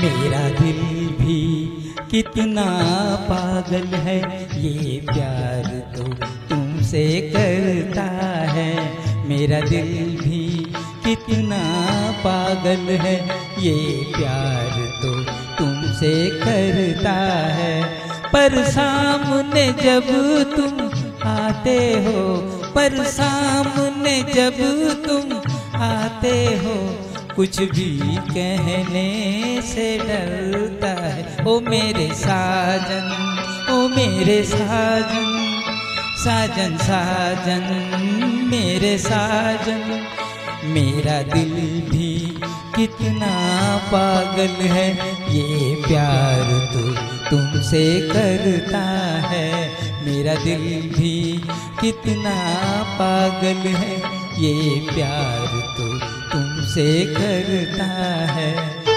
मेरा दिल भी कितना पागल है, ये प्यार तो तुमसे करता है। मेरा दिल भी कितना पागल है, ये प्यार तो तुमसे करता है। पर सामने जब तुम आते हो, पर सामने जब तुम आते हो, कुछ भी कहने से डरता है। ओ मेरे साजन, ओ मेरे साजन, साजन साजन मेरे साजन। मेरा दिल भी कितना पागल है, ये प्यार तो तुमसे करता है। मेरा दिल भी कितना पागल है, ये प्यार तो तुमसे करता है।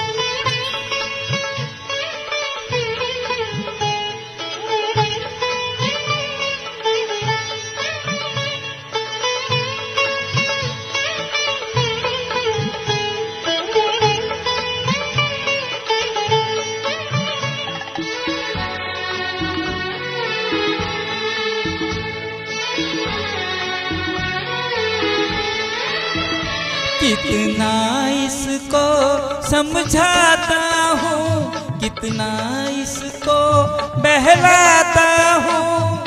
कितना इसको समझाता हूँ, कितना इसको बहलाता हूँ,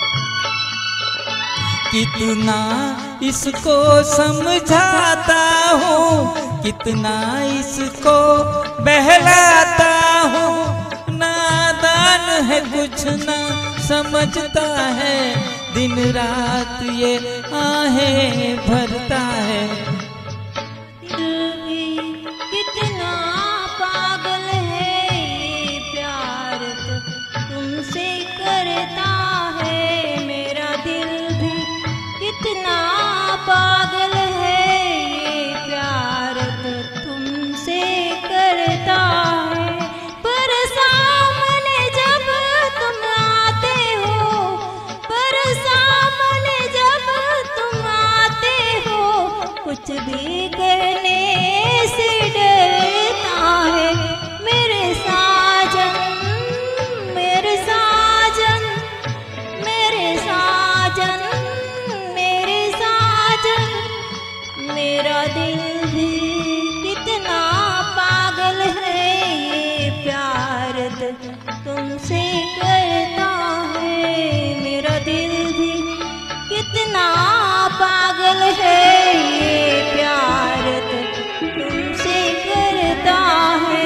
कितना इसको समझाता हूँ, कितना इसको बहलाता हूँ। नादान है कुछ ना समझता है, दिन रात ये आहें भरता है। कितना पागल है, ये प्यार तो तुमसे करता है। मेरा दिल भी कितना पागल है, ये प्यार तो तुमसे करता है। पर सामने जब तुम आते हो, पर सामने जब तुम आते हो, कुछ भी कहने से डरता है। मेरे साजन, मेरे साजन, मेरे साजन, मेरे साजन। मेरा दिल भी कितना पागल है, ये प्यार तो तुमसे करता है। मेरा दिल भी कितना पागल है, ये प्यार तो तुमसे करता है।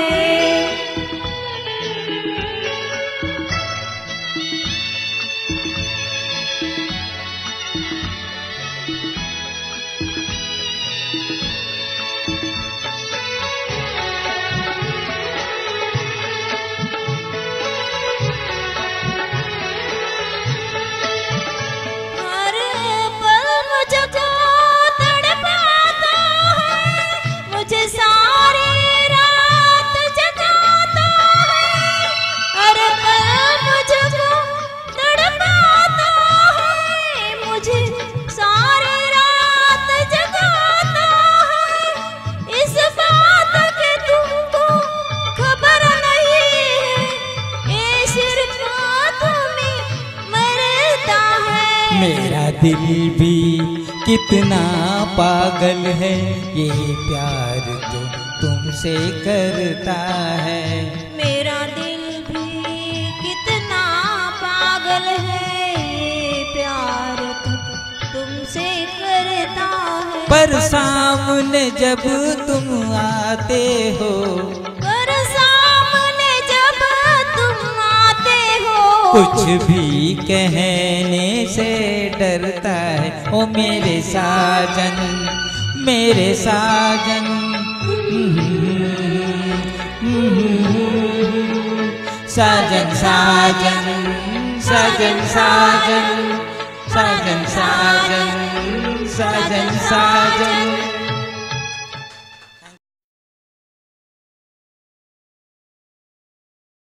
हर पल मुझको तड़पाता है, मुझे सारी रात जगाता है। हर पल मुझको तड़पाता है, मुझे सारी रात जगाता है। इस बात की तुमको खबर नहीं है, ये सिर्फ तुम्हें मरता है। मेरा दिल भी कितना पागल है, ये प्यार तो तुमसे करता है। मेरा दिल भी कितना पागल है, ये प्यार तो तुमसे करता है। पर सामने जब तुम आते हो, पर सामने जब तुम आते हो, कुछ भी कहने से डरता है। ओ मेरे साजन, मेरे साजन, साजन साजन, साजन साजन, साजन साजन, साजन साजन।